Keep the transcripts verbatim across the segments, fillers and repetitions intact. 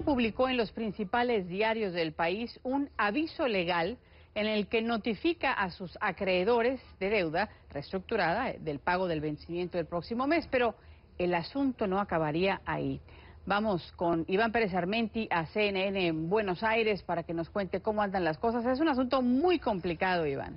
Publicó en los principales diarios del país un aviso legal en el que notifica a sus acreedores de deuda reestructurada del pago del vencimiento del próximo mes, pero el asunto no acabaría ahí. Vamos con Iván Pérez Armenti a C N N en Buenos Aires para que nos cuente cómo andan las cosas. Es un asunto muy complicado, Iván.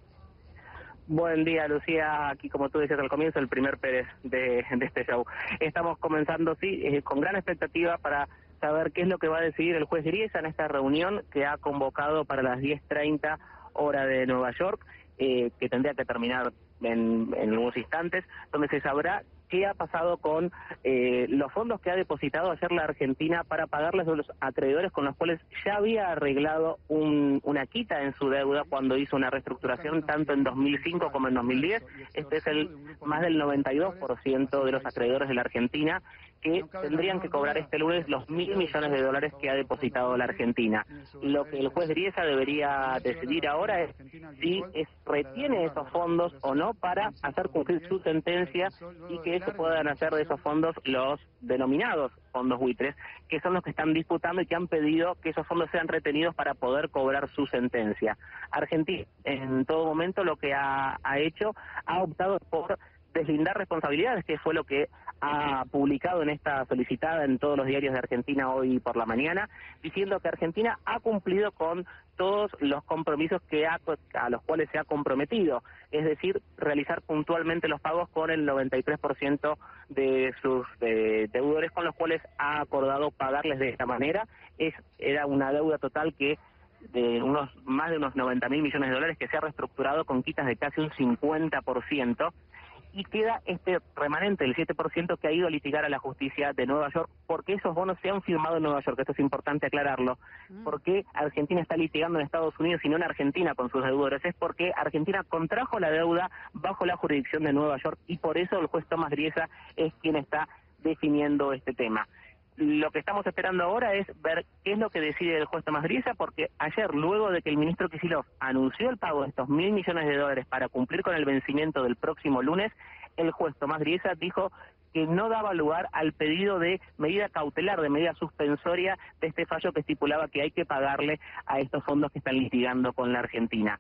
Buen día, Lucía. Aquí, como tú decías al comienzo, el primer Pérez de, de este show. Estamos comenzando, sí, eh, con gran expectativa para saber qué es lo que va a decidir el juez Griesa en esta reunión que ha convocado para las diez treinta hora de Nueva York, eh, que tendría que terminar en, en unos instantes, donde se sabrá qué ha pasado con eh, los fondos que ha depositado ayer la Argentina para pagarles a los acreedores con los cuales ya había arreglado un, una quita en su deuda cuando hizo una reestructuración tanto en dos mil cinco como en dos mil diez. Este es el más del noventa y dos por ciento de los acreedores de la Argentina que tendrían que cobrar este lunes los mil millones de dólares que ha depositado la Argentina. Lo que el juez Griesa debería decidir ahora es si es, retiene esos fondos o no para hacer cumplir su sentencia y que se puedan hacer de esos fondos los denominados fondos buitres, que son los que están disputando y que han pedido que esos fondos sean retenidos para poder cobrar su sentencia. Argentina, en todo momento, lo que ha, ha hecho, ha optado por deslindar responsabilidades, que fue lo que ha publicado en esta solicitada en todos los diarios de Argentina hoy por la mañana, diciendo que Argentina ha cumplido con todos los compromisos que ha, a los cuales se ha comprometido, es decir, realizar puntualmente los pagos con el noventa y tres por ciento de sus de, deudores con los cuales ha acordado pagarles de esta manera. Es Era una deuda total que de unos más de unos noventa mil millones de dólares que se ha reestructurado con quitas de casi un cincuenta por ciento. Y queda este remanente, el siete por ciento, que ha ido a litigar a la justicia de Nueva York, porque esos bonos se han firmado en Nueva York, esto es importante aclararlo. ¿Por qué Argentina está litigando en Estados Unidos y no en Argentina con sus deudores? Es porque Argentina contrajo la deuda bajo la jurisdicción de Nueva York y por eso el juez Tomás Griesa es quien está definiendo este tema. Lo que estamos esperando ahora es ver qué es lo que decide el juez Tomás Griesa, porque ayer, luego de que el ministro Kicillof anunció el pago de estos mil millones de dólares para cumplir con el vencimiento del próximo lunes, el juez Tomás Griesa dijo que no daba lugar al pedido de medida cautelar, de medida suspensoria de este fallo que estipulaba que hay que pagarle a estos fondos que están litigando con la Argentina.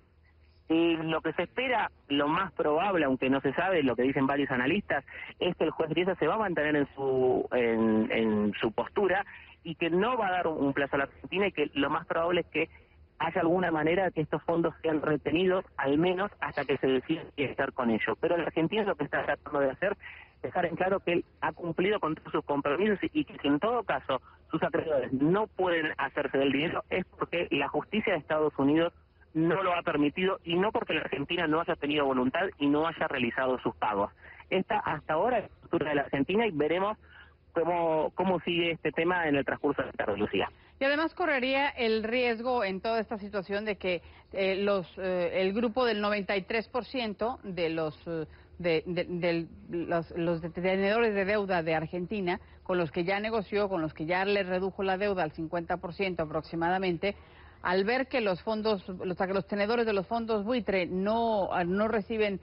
Y lo que se espera, lo más probable, aunque no se sabe, lo que dicen varios analistas, es que el juez Griesa se va a mantener en su en, en su postura y que no va a dar un plazo a la Argentina y que lo más probable es que haya alguna manera de que estos fondos sean retenidos, al menos hasta que se decida qué hacer con ellos. Pero la Argentina lo que está tratando de hacer es dejar en claro que él ha cumplido con todos sus compromisos y que si en todo caso sus acreedores no pueden hacerse del dinero es porque la justicia de Estados Unidos no lo ha permitido y no porque la Argentina no haya tenido voluntad y no haya realizado sus pagos. Esta hasta ahora es la postura de la Argentina y veremos cómo cómo sigue este tema en el transcurso de esta tarde, Lucía. Y además correría el riesgo en toda esta situación de que eh, los eh, el grupo del noventa y tres por ciento de los eh, de, de, de los, los detenedores de deuda de Argentina, con los que ya negoció, con los que ya le redujo la deuda al cincuenta por ciento aproximadamente, al ver que los fondos, los, los tenedores de los fondos buitre no no reciben,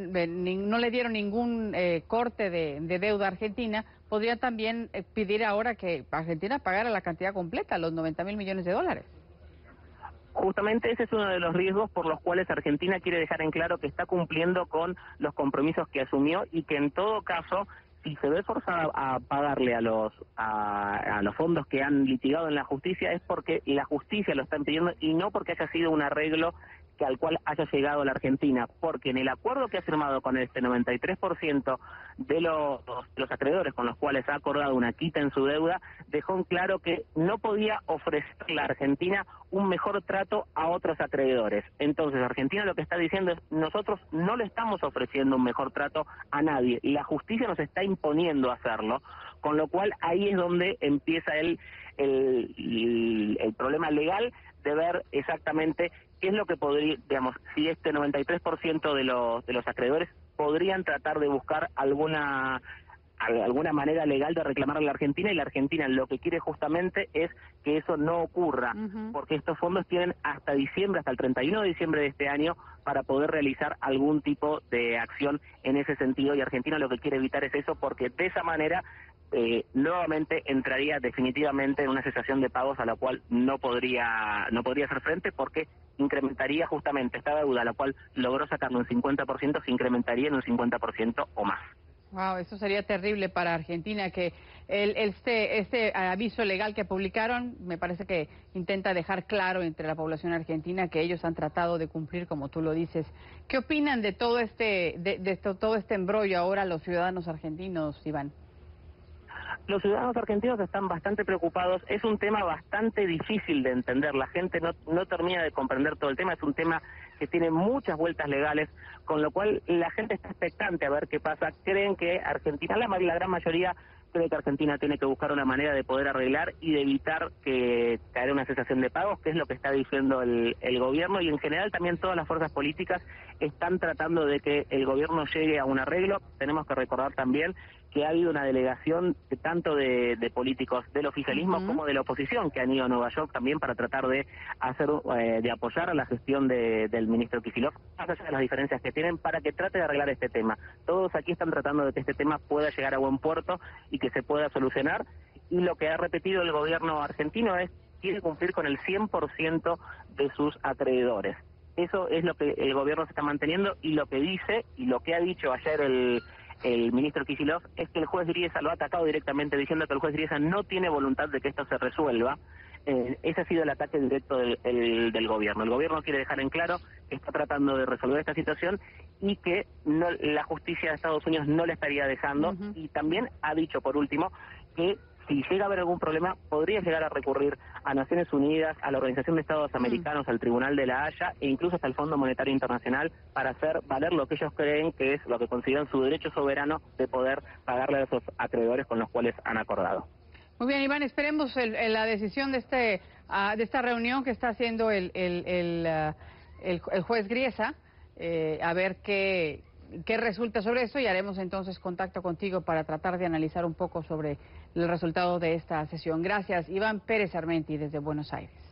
no le dieron ningún eh, corte de, de deuda argentina, podría también eh, pedir ahora que Argentina pagara la cantidad completa, los noventa mil millones de dólares. Justamente ese es uno de los riesgos por los cuales Argentina quiere dejar en claro que está cumpliendo con los compromisos que asumió y que en todo caso, si se ve forzada a pagarle a los a, a los fondos que han litigado en la justicia es porque la justicia lo está pidiendo y no porque haya sido un arreglo que al cual haya llegado la Argentina, porque en el acuerdo que ha firmado con este noventa y tres por ciento de los, los acreedores con los cuales ha acordado una quita en su deuda, dejó en claro que no podía ofrecer la Argentina un mejor trato a otros acreedores. Entonces Argentina lo que está diciendo es, nosotros no le estamos ofreciendo un mejor trato a nadie, y la justicia nos está imponiendo hacerlo, con lo cual ahí es donde empieza el, el, el, el problema legal de ver exactamente qué es lo que podría, digamos, si este noventa y tres por ciento de los de los acreedores podrían tratar de buscar alguna alguna manera legal de reclamarle a la Argentina, y la Argentina lo que quiere justamente es que eso no ocurra, uh-huh. porque estos fondos tienen hasta diciembre, hasta el treinta y uno de diciembre de este año, para poder realizar algún tipo de acción en ese sentido, y Argentina lo que quiere evitar es eso, porque de esa manera eh, nuevamente entraría definitivamente en una cesación de pagos a la cual no podría no podría hacer frente, porque incrementaría justamente esta deuda, a la cual logró sacarlo un cincuenta por ciento, se incrementaría en un cincuenta por ciento o más. Wow, eso sería terrible para Argentina, que el, este, este aviso legal que publicaron me parece que intenta dejar claro entre la población argentina que ellos han tratado de cumplir, como tú lo dices. ¿Qué opinan de todo este, de, de esto, todo este embrollo ahora los ciudadanos argentinos, Iván? Los ciudadanos argentinos están bastante preocupados. Es un tema bastante difícil de entender. La gente no, no termina de comprender todo el tema. Es un tema que tiene muchas vueltas legales, con lo cual la gente está expectante a ver qué pasa. Creen que Argentina, la, la gran mayoría, cree que Argentina tiene que buscar una manera de poder arreglar y de evitar que caer una cesación de pagos, que es lo que está diciendo el, el gobierno, y en general también todas las fuerzas políticas están tratando de que el gobierno llegue a un arreglo. Tenemos que recordar también que ha habido una delegación de, tanto de, de políticos del oficialismo uh-huh. como de la oposición, que han ido a Nueva York también para tratar de hacer eh, de apoyar a la gestión de, del ministro Kicillof, más allá de las diferencias que tienen, para que trate de arreglar este tema. Todos aquí están tratando de que este tema pueda llegar a buen puerto y que se pueda solucionar, y lo que ha repetido el gobierno argentino es que quiere cumplir con el cien por ciento de sus acreedores. Eso es lo que el gobierno se está manteniendo, y lo que dice, y lo que ha dicho ayer el, el ministro Kicillof, es que el juez Griesa lo ha atacado directamente, diciendo que el juez Griesa no tiene voluntad de que esto se resuelva. Eh, ese ha sido el ataque directo del, el, del gobierno. El gobierno quiere dejar en claro que está tratando de resolver esta situación y que no, la justicia de Estados Unidos no le estaría dejando. Uh-huh. Y también ha dicho, por último, que si llega a haber algún problema, podría llegar a recurrir a Naciones Unidas, a la Organización de Estados Americanos, mm. al Tribunal de la Haya e incluso hasta el Fondo Monetario Internacional, para hacer valer lo que ellos creen que es lo que consideran su derecho soberano de poder pagarle a esos acreedores con los cuales han acordado. Muy bien, Iván, esperemos el, el, la decisión de este uh, de esta reunión que está haciendo el, el, el, uh, el, el juez Griesa, eh, a ver qué... ¿Qué resulta sobre eso? Y haremos entonces contacto contigo para tratar de analizar un poco sobre el resultado de esta sesión. Gracias, Iván Pérez Armenti, desde Buenos Aires.